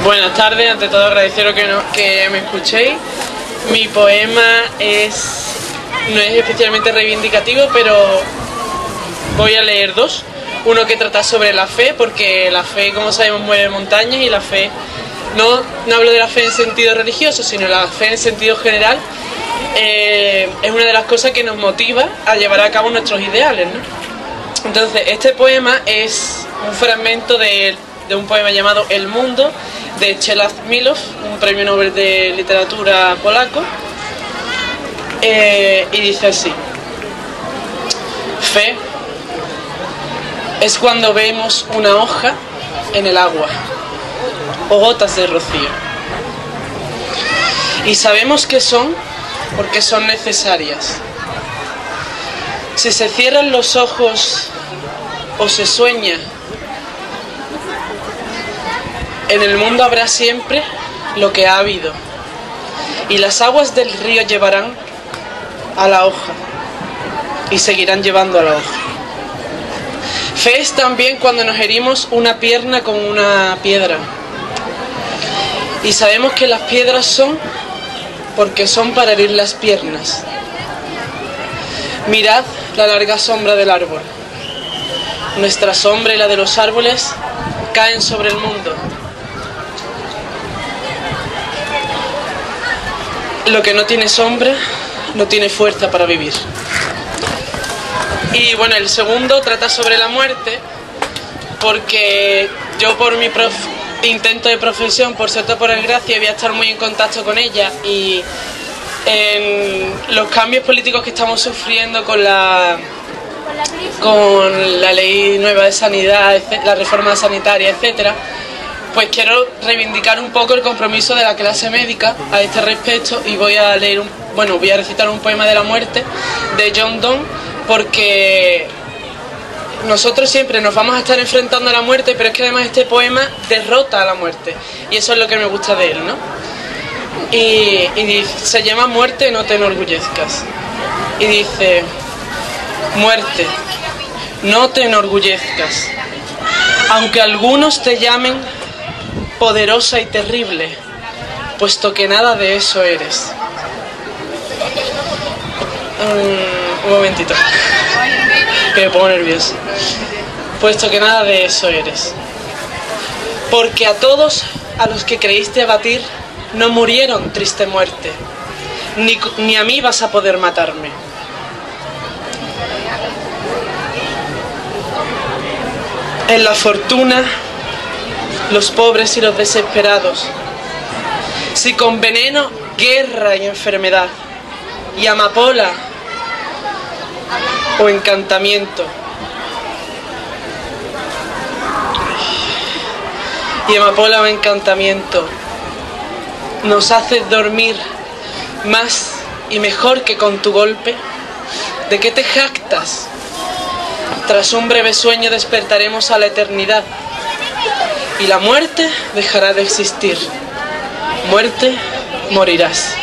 Buenas tardes, ante todo agradeceros que me escuchéis. Mi poema no es especialmente reivindicativo, pero voy a leer dos. Uno que trata sobre la fe, porque la fe, como sabemos, mueve montañas, y la fe, no hablo de la fe en sentido religioso, sino la fe en sentido general, es una de las cosas que nos motiva a llevar a cabo nuestros ideales, ¿no? Entonces, este poema es un fragmento de un poema llamado El Mundo, de Czesław Miłosz, un premio Nobel de literatura polaco, y dice así: fe es cuando vemos una hoja en el agua o gotas de rocío, y sabemos que son porque son necesarias. Si se cierran los ojos o se sueña, en el mundo habrá siempre lo que ha habido, y las aguas del río llevarán a la hoja y seguirán llevando a la hoja. Fe es también cuando nos herimos una pierna con una piedra, y sabemos que las piedras son porque son para herir las piernas. Mirad la larga sombra del árbol. Nuestra sombra y la de los árboles caen sobre el mundo. Lo que no tiene sombra no tiene fuerza para vivir. Y bueno, el segundo trata sobre la muerte, porque yo, por mi intento de profesión, por suerte o por desgracia, voy a estar muy en contacto con ella, y en los cambios políticos que estamos sufriendo con la ley nueva de sanidad, la reforma sanitaria, etcétera, pues quiero reivindicar un poco el compromiso de la clase médica a este respecto, y voy a recitar un poema de la muerte de John Donne, porque nosotros siempre nos vamos a estar enfrentando a la muerte, pero es que además este poema derrota a la muerte, y eso es lo que me gusta de él, ¿no? Y se llama Muerte, no te enorgullezcas. Y dice: muerte, no te enorgullezcas, aunque algunos te llamen poderosa y terrible, puesto que nada de eso eres. Un momentito, que me pongo nervioso. Puesto que nada de eso eres. Porque a todos a los que creíste abatir no murieron triste muerte, ni a mí vas a poder matarme. En la fortuna, los pobres y los desesperados, si con veneno, guerra y enfermedad, y amapola o encantamiento, nos haces dormir más y mejor que con tu golpe, ¿de qué te jactas? Tras un breve sueño despertaremos a la eternidad, y la muerte dejará de existir. Muerte, morirás.